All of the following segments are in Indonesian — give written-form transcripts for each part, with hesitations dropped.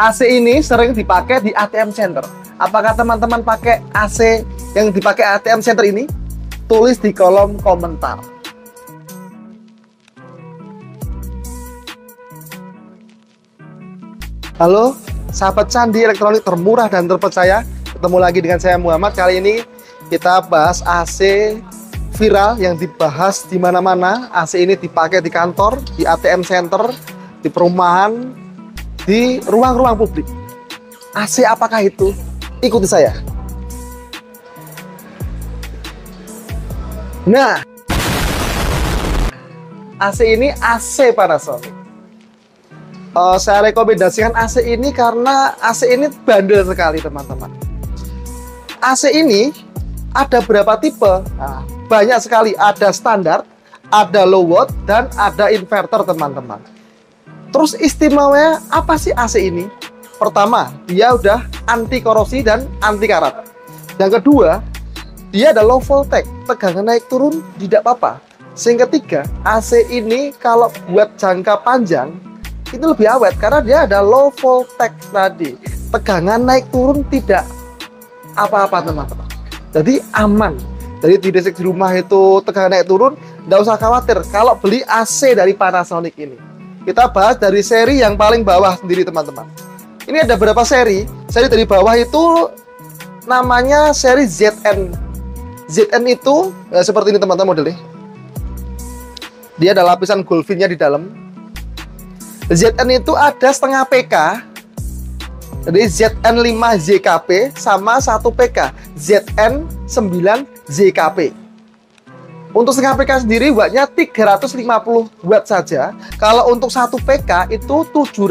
AC ini sering dipakai di ATM Center. Apakah teman-teman pakai AC yang dipakai ATM Center ini? Tulis di kolom komentar. Halo, sahabat candi elektronik termurah dan terpercaya. Ketemu lagi dengan saya Muhammad. Kali ini kita bahas AC viral yang dibahas di mana-mana. AC ini dipakai di kantor, di ATM Center, di perumahan, di ruang-ruang publik. AC apakah itu? Ikuti saya. Nah, AC ini AC Panasonic. Saya rekomendasikan AC ini karena AC ini bandel sekali, teman-teman. AC ini ada berapa tipe? Nah, banyak sekali. Ada standar, ada low watt, dan ada inverter, teman-teman. Terus istimewanya apa sih AC ini? Pertama, dia udah anti korosi dan anti karat. Yang kedua, dia ada low voltage, tegangan naik turun tidak apa-apa. Yang ketiga, AC ini kalau buat jangka panjang itu lebih awet karena dia ada low voltage tadi, tegangan naik turun tidak apa-apa, teman-teman. Jadi aman. Jadi di listrik di rumah itu tegangan naik turun, nggak usah khawatir kalau beli AC dari Panasonic ini. Kita bahas dari seri yang paling bawah sendiri, teman-teman. Ini ada berapa seri? Seri dari bawah itu namanya seri ZN. ZN itu seperti ini, teman-teman, modelnya. Dia ada lapisan golfinnya di dalam. ZN itu ada setengah PK. Jadi ZN5ZKP sama 1 PK, ZN9ZKP. Untuk setengah PK sendiri wattnya 350 watt saja. Kalau untuk 1 PK itu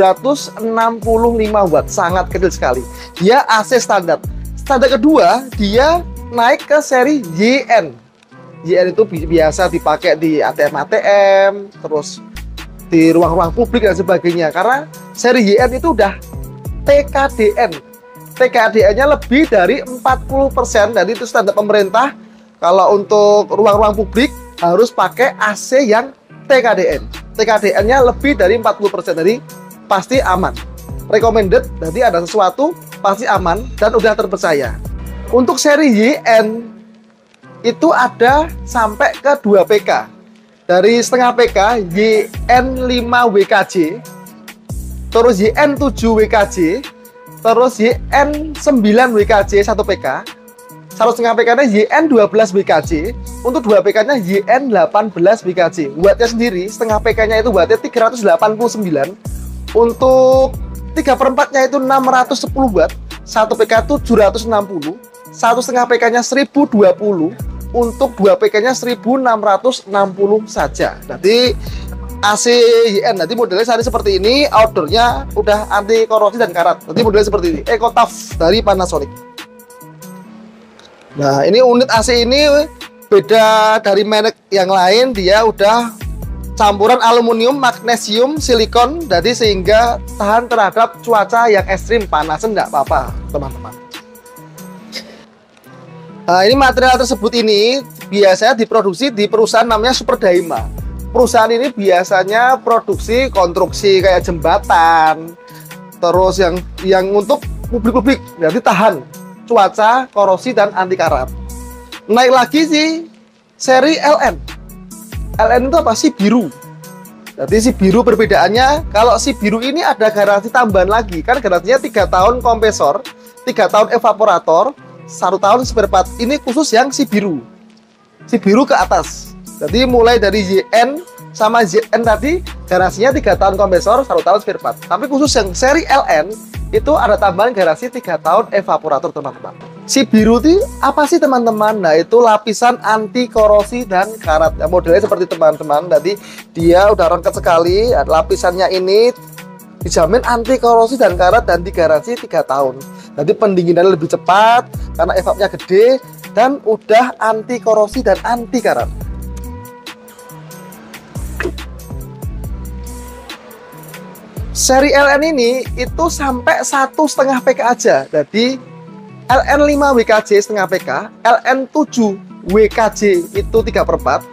765 watt, sangat kecil sekali. Dia AC standar. Standar kedua dia naik ke seri YN. YN itu biasa dipakai di ATM, terus di ruang-ruang publik dan sebagainya. Karena seri YN itu udah TKDN. TKDN-nya lebih dari 40%. Jadi itu standar pemerintah. Kalau untuk ruang-ruang publik harus pakai AC yang TKDN. TKDN-nya lebih dari 40%. Jadi pasti aman. Recommended, jadi ada sesuatu pasti aman dan udah terpercaya. Untuk seri YN itu ada sampai ke 2 PK. Dari setengah PK YN5WKJ, terus YN7WKJ, terus YN9WKJ 1 PK. 1,5 PK-nya YN12WKJ, untuk 2 PK-nya YN18WKJ. Wattnya sendiri, setengah PK-nya itu wattnya 389, untuk 3/4-nya itu 610 watt, 1 PK 760, 1,5 PK-nya 1020, untuk 2 PK-nya 1660 saja. Jadi AC YN, nanti modelnya sehari seperti ini, outdoornya udah anti korosi dan karat. Nanti modelnya seperti ini, EcoTough dari Panasonic. Nah, ini unit AC ini beda dari merek yang lain, dia udah campuran aluminium, magnesium, silikon, jadi sehingga tahan terhadap cuaca yang ekstrim, panas enggak apa-apa, teman-teman. Nah, ini material tersebut ini biasanya diproduksi di perusahaan namanya Super Daima. Perusahaan ini biasanya produksi konstruksi kayak jembatan, terus yang untuk publik-publik, jadi tahan cuaca, korosi, dan anti karat. Naik lagi sih seri LN. LN itu apa sih? Biru. Jadi si biru perbedaannya, kalau si biru ini ada garansi tambahan lagi, kan garansinya 3 tahun kompresor, 3 tahun evaporator, 1 tahun spare part. Ini khusus yang si biru ke atas. Jadi mulai dari YN sama ZN tadi garansinya 3 tahun kompresor, 1 tahun spare part. Tapi khusus yang seri LN itu ada tambahan garansi 3 tahun evaporator, teman-teman. Si biru itu apa sih, teman-teman? Nah, itu lapisan anti korosi dan karat. Ya, modelnya seperti teman-teman. Jadi dia udah lengkap sekali. Lapisannya ini dijamin anti korosi dan karat dan digaransi 3 tahun. Jadi pendinginannya lebih cepat karena evapnya gede dan udah anti korosi dan anti karat. Seri LN ini itu sampai 1,5 PK aja. Jadi LN5WKJ setengah PK, LN7WKJ itu 3/4,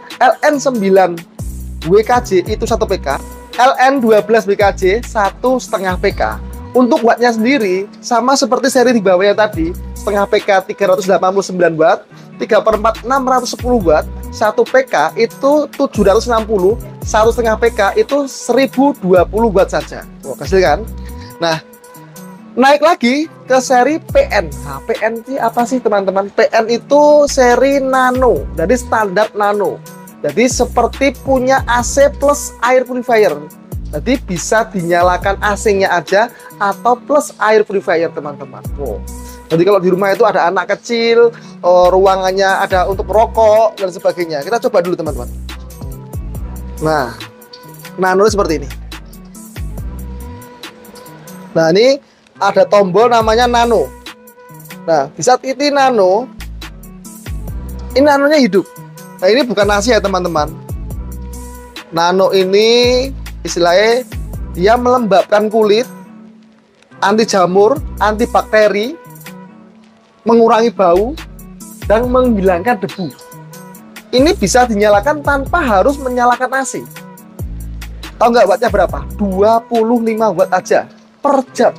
LN9WKJ itu 1 PK, LN12WKJ 1,5 PK. Untuk wattnya sendiri sama seperti seri di bawahnya tadi, setengah PK 389 watt, 3/4 610 watt, 1 PK itu 760, 1,5 PK itu 1020 watt saja. Wah, kecil kan? Nah, naik lagi ke seri PN. Nah, PN itu apa sih teman-teman? PN itu seri nano, jadi standar nano. Jadi seperti punya AC plus air purifier. Jadi bisa dinyalakan AC-nya aja atau plus air purifier teman-teman. Wow. Jadi kalau di rumah itu ada anak kecil, ruangannya ada untuk rokok dan sebagainya. Kita coba dulu teman-teman. Nah, nano seperti ini. Nah, ini ada tombol namanya nano. Nah, di saat ini nano, ini nanonya hidup. Nah, ini bukan nasi ya teman-teman. Nano ini istilahnya dia melembabkan kulit, anti jamur, anti bakteri, mengurangi bau, dan menghilangkan debu. Ini bisa dinyalakan tanpa harus menyalakan AC. Tahu nggak wattnya berapa? 25 watt aja per jam.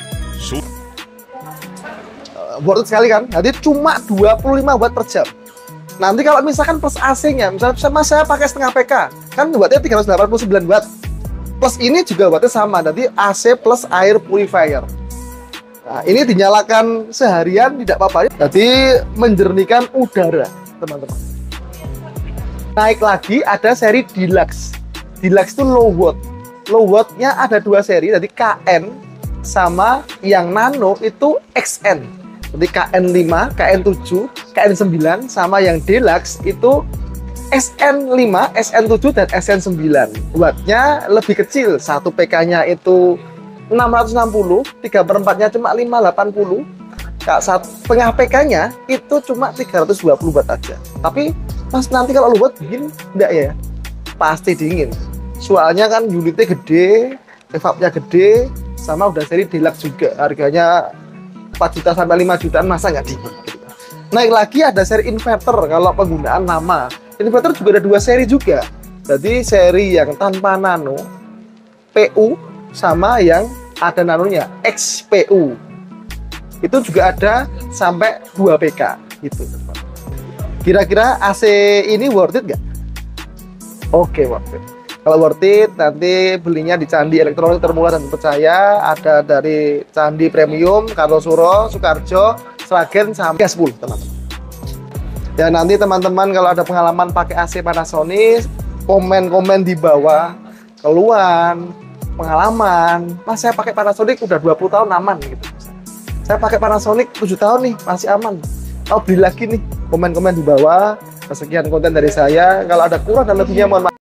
Worth it sekali kan? Jadi cuma 25 watt per jam. Nanti kalau misalkan plus AC-nya, misalnya sama saya pakai setengah PK, kan wattnya 389 watt. Plus ini juga wattnya sama, jadi AC plus air purifier. Nah, ini dinyalakan seharian tidak apa-apa. Jadi menjernihkan udara, teman-teman. Naik lagi ada seri Deluxe. Deluxe itu low watt. Low wattnya ada 2 seri, jadi KN sama yang nano itu XN. Jadi KN5, KN7, KN9 sama yang Deluxe itu SN5, SN7 dan SN9. Wattnya lebih kecil, 1 PK-nya itu 660, 3/4-nya cuma 580. Setengah PK-nya itu cuma 320 watt aja. Tapi Mas, nanti kalau lu buat dingin enggak ya? Pasti dingin. Soalnya kan unitnya gede, evapnya gede, sama udah seri Deluxe juga. Harganya 4 juta sampai 5 jutaan, masa nggak dingin? Naik lagi ada seri inverter kalau penggunaan lama. Inverter juga ada 2 seri juga. Jadi seri yang tanpa nano, PU, sama yang ada nanonya, XPU. Itu juga ada sampai 2 PK gitu. Kira-kira AC ini worth it nggak? Oke, worth it. Kalau worth it, nanti belinya di Candi Elektronik Termurah dan Terpercaya. Ada dari Candi Premium, Kartosuro, Sukarjo, Sragen, sampai 10 teman-teman. Ya, nanti teman-teman kalau ada pengalaman pakai AC Panasonic, komen-komen di bawah, keluhan, pengalaman. Mas, saya pakai Panasonic udah 20 tahun aman gitu. Saya pakai Panasonic 7 tahun nih, masih aman. Mau beli lagi nih, komen-komen di bawah. Sekian konten dari saya. Kalau ada kurang dan lebihnya mohon maaf.